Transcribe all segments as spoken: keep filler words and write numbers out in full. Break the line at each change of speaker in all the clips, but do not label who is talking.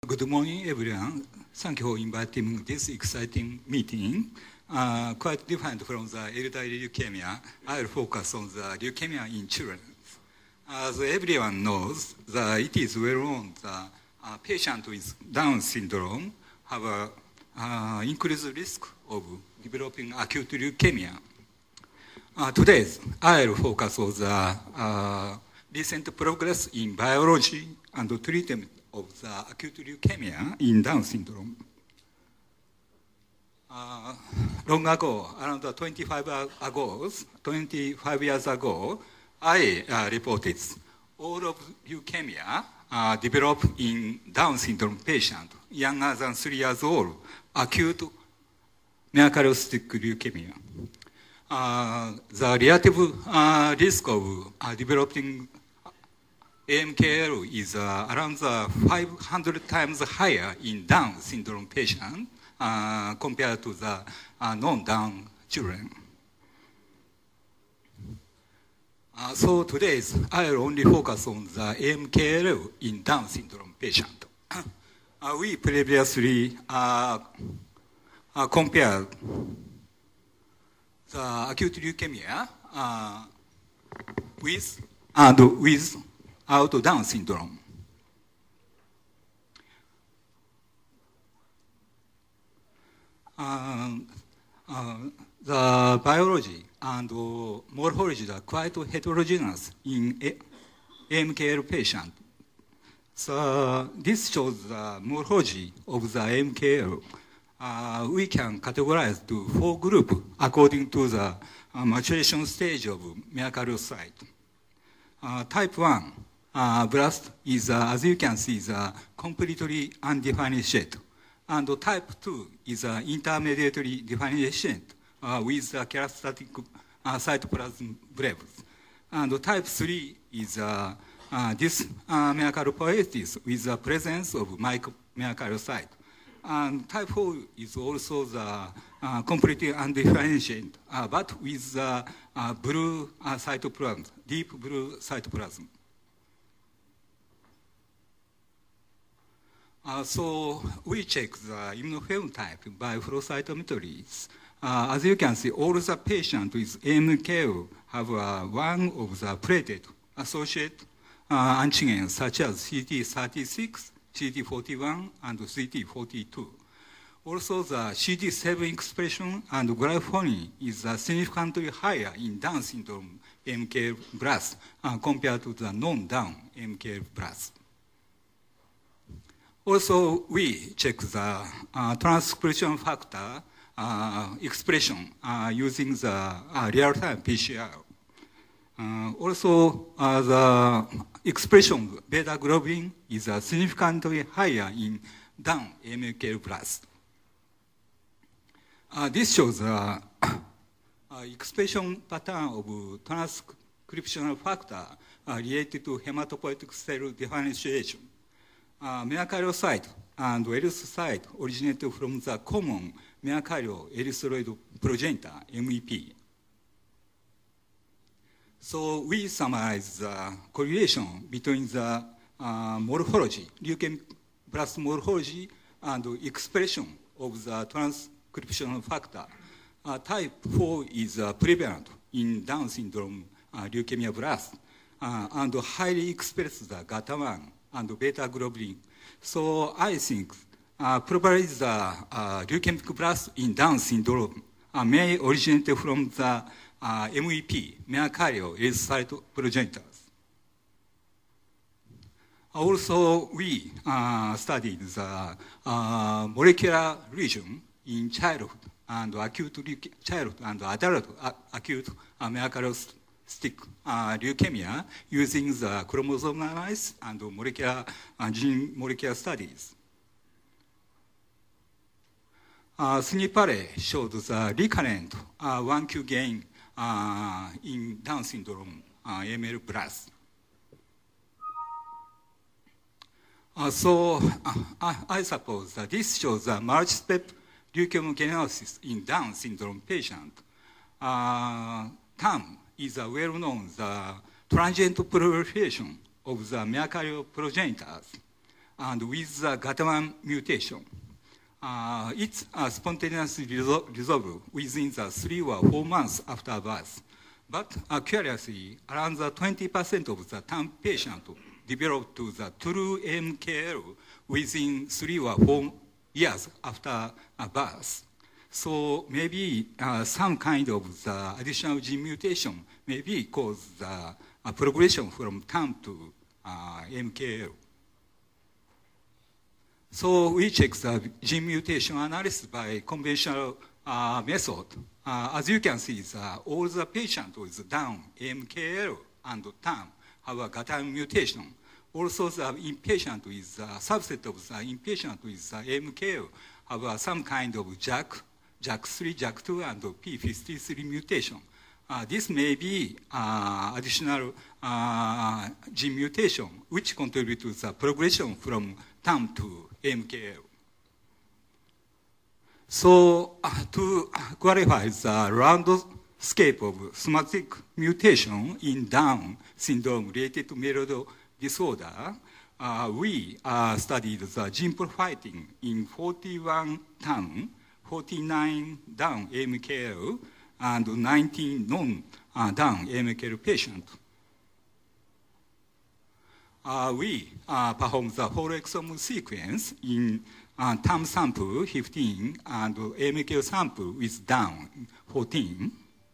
Good morning, everyone. Thank you for inviting this exciting meeting. Uh, quite different from the elderly leukemia, I will focus on the leukemia in children. As everyone knows, the, it is well known that uh, patients with Down syndrome have an uh, increased risk of developing acute leukemia. Uh, today, I will focus on the uh, recent progress in biology and treatment of the acute leukemia in Down syndrome. Uh, long ago, around twenty-five ago, twenty-five years ago, I uh, reported all of leukemia uh, develop in Down syndrome patient younger than three years old, acute myokaryocytic leukemia. Uh, the relative uh, risk of uh, developing A M K L is uh, around the five hundred times higher in Down syndrome patient uh, compared to the uh, non-Down children. Uh, so today, I will only focus on the A M K L in Down syndrome patient. uh, we previously uh, uh, compared the acute leukemia uh, with and with out Down syndrome. Uh, uh, the biology and uh, morphology are quite heterogeneous in A M K L patient. So this shows the morphology of the A M K L. Uh, we can categorize to four groups according to the uh, maturation stage of myokaryocyte. Uh, type one uh, blast is, uh, as you can see, is a completely undifferentiated. And type two is an intermediately differentiated uh, with a characteristic uh, cytoplasm brevis. And type three is uh, uh, this uh, myokaryopoiesis with the presence of myokaryocyte. And type four is also the uh, completely undifferentiated, uh, but with the uh, blue uh, cytoplasm, deep blue cytoplasm. Uh, so we check the immunophenotype by flow cytometries. Uh, as you can see, all the patients with A M K L have uh, one of the platelet associated uh, antigens such as C D thirty-six, C D forty-one, and C D forty-two. Also, the C D seven expression and gliflozin is uh, significantly higher in Down syndrome A M K L blast uh, compared to the non-Down A M K L blast. Also, we check the uh, transcription factor uh, expression uh, using the uh, real-time P C R. Uh, also, uh, the expression of beta globin is uh, significantly higher in Down A M K L blast. Uh, this shows the uh, uh, expression pattern of transcriptional factor uh, related to hematopoietic cell differentiation. Uh, myokaryocyte and erythrocyte originate from the common myokaryo erythroid progenitor, M E P. So we summarize the correlation between the uh, morphology, leukemic blast morphology, and expression of the transcriptional factor. Uh, type four is uh, prevalent in Down syndrome uh, leukemia blast uh, and highly expresses the GATA one and beta globin. So I think uh, probably the uh, leukemic blast in Down syndrome uh, may originate from the uh, M E P, myokaryo erythrocyte progenitors. Also, we uh, studied the uh, molecular region in childhood and acute childhood and adult uh, acute uh, myokaryocytic uh, leukemia using the chromosome analysis and molecular uh, gene molecular studies. Uh, SNP-array showed the recurrent uh, one Q gain uh, in Down syndrome uh, A M L blast. Uh, so uh, I, I suppose that this shows a multi-step leukemogenesis in Down syndrome patient. Uh, T A M is a well-known the transient proliferation of the myokaryo progenitors. and with the G A T one mutation. Uh, it's uh, spontaneously resol resolved within the three or four months after birth. But uh, curiously, around the twenty percent of the T A M patients developed to the true A M K L within three or four years after uh, birth. So maybe uh, some kind of the additional gene mutation maybe cause the uh, progression from T A M to uh, A M K L. So we check the gene mutation analysis by conventional uh, method. Uh, as you can see, the, all the patients with down A M K L and T A M have a G A T one mutation. Also, the inpatient with a subset of the inpatient with the A M K L have uh, some kind of J A K, J A K three, J A K two, and P fifty-three mutation. Uh, this may be uh, additional uh, gene mutation which contribute to the progression from T A M to A M K L. So uh, to clarify the landscape of somatic mutation in Down syndrome related to Maillard disorder, uh, we uh, studied the gene profiling in forty-one T A M, forty-nine Down A M K L, and nineteen non-Down A M K L patients. Uh, we uh, performed the whole exome sequence in uh, T A M sample fifteen and A M K L sample with Down fourteen.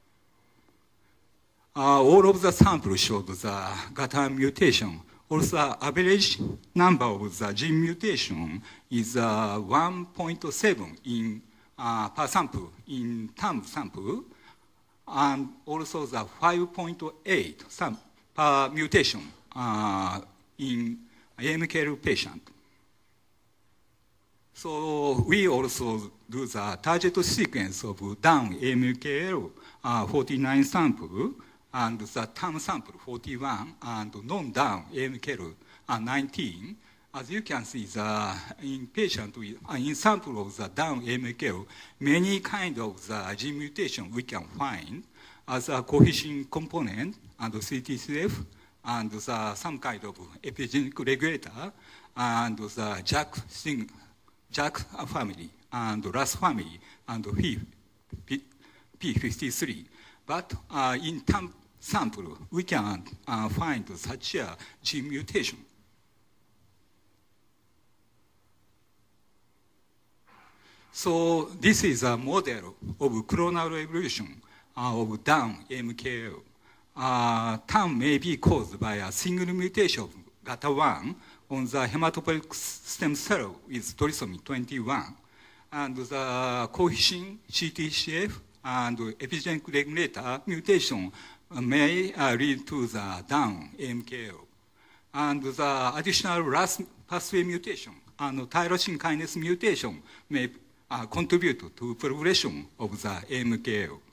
Uh, all of the samples showed the G A T one mutation. Also, average number of the gene mutation is uh, one point seven in uh, per sample in T A M sample, and also the five point eight per mutation uh, in A M K L patient. So we also do the target sequence of down A M K L uh, forty-nine sample and the T A M sample forty-one and non-down A M K L uh, nineteen. As you can see, the in patient with, uh, in sample of the down A M K L, many kind of the gene mutation we can find as a coefficient component and C T C F and the, some kind of epigenetic regulator and the J A K, J A K family and R A S family and P fifty-three. But uh, in T A M sample, we can uh, find such a gene mutation. So this is a model of clonal evolution uh, of down A M K L. Uh, T A M may be caused by a single mutation of G A T one on the hematopoietic stem cell with trisomy twenty-one. And the coefficient C T C F and epigenetic regulator mutation may uh, lead to the down A M K L. And the additional R A S pathway mutation and tyrosine kinase mutation may uh, contribute to progression of the A M K L.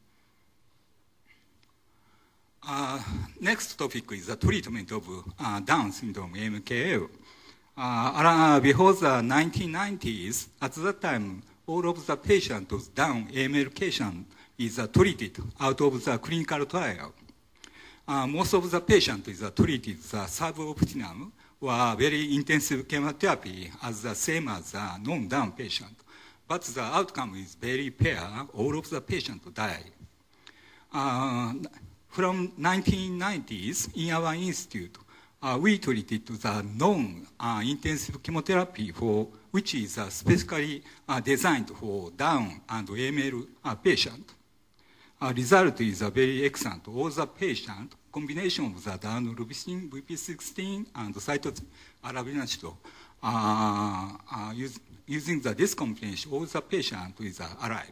Uh, next topic is the treatment of uh, Down syndrome A M K L. Uh, before the nineteen nineties, at that time, all of the patients with Down A M L patient is uh, treated out of the clinical trial. Uh, most of the patients is uh, treated the suboptimum or very intensive chemotherapy as the same as the non-Down patient. But the outcome is very fair. All of the patients die. Uh, From nineteen nineties, in our institute, uh, we treated the non-intensive uh, chemotherapy for which is uh, specifically uh, designed for Down and A M L uh, patient. Uh, result is uh, very excellent. All the patient combination of the daunorubicin, V P sixteen, and cytosine arabinacid, uh, uh, use, using the this combination, all the patient is uh, alive.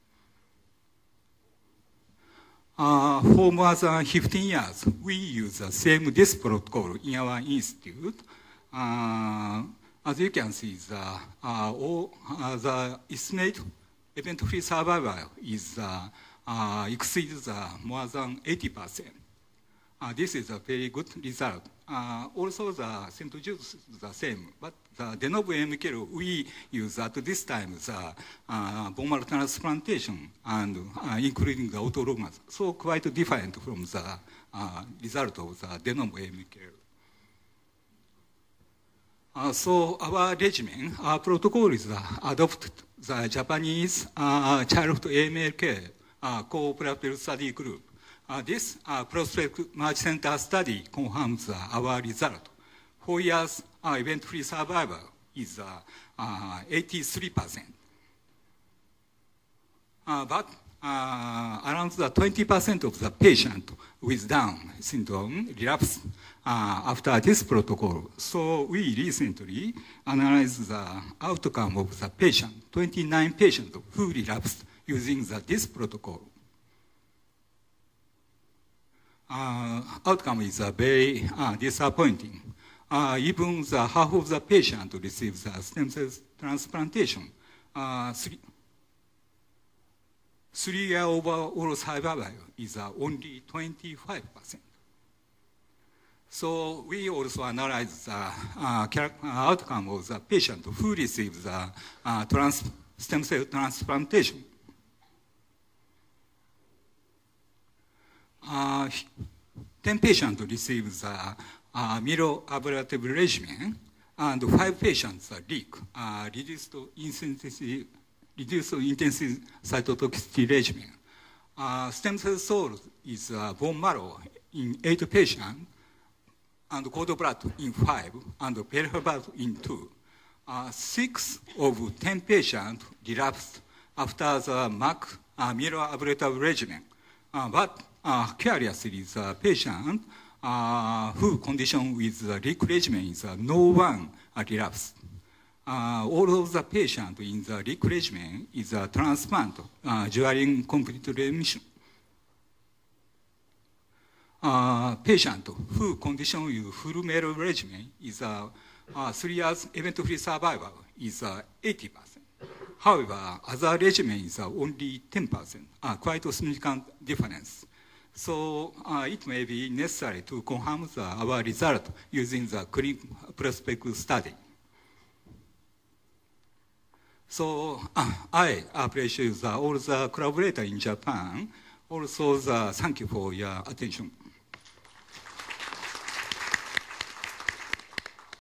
Uh, for more than fifteen years, we use the same this protocol in our institute. Uh, as you can see, the, uh, all, uh, the estimated event-free survival is uh, uh, exceeds uh, more than eighty percent. Uh, this is a very good result. Uh, also, the symptoms is the same, but the de novo A M K L we use at this time the uh, bone marrow transplantation and uh, including the autologous, so quite different from the uh, result of the de novo A M K L. Uh, so our regimen, our protocol is uh, adopt the Japanese uh, childhood A M L care uh, cooperative study group. Uh, this uh, prospective multi-center study confirms uh, our result. Four years uh, event-free survival is uh, uh, eighty-three percent. Uh, but uh, around the twenty percent of the patient with Down syndrome relapse uh, after this protocol. So we recently analyzed the outcome of the patient, twenty-nine patients who relapsed using the, this protocol. Uh, outcome is uh, very uh, disappointing. Uh, even the half of the patient receives the stem cell transplantation. Uh, three, Three-year overall survival is uh, only twenty-five percent. So we also analyze the uh, outcome of the patient who receives the uh, trans stem cell transplantation. Uh, ten patients receive the uh, myeloablative regimen, and five patients are leak, uh, reduced intensity, reduced intensity cytotoxicity regimen. Uh, stem cell source is uh, bone marrow in eight patients, and cord blood in five, and peripheral blood in two. Uh, six of ten patients relapsed after the M A C uh, myeloablative regimen, uh, but Uh, curiously, the patient uh, who condition with the R I C regimen is uh, no one uh, relapsed. Uh, all of the patients in the R I C regimen is a transplant uh, during complete remission. Uh, patient who condition with full metal regimen is a uh, three years event-free survival is uh, eighty percent. However, other regimen is uh, only ten percent, uh, quite a significant difference. So uh, it may be necessary to confirm the, our result using the prospective study. So uh, I appreciate the, all the collaborators in Japan. Also, the, thank you for your attention.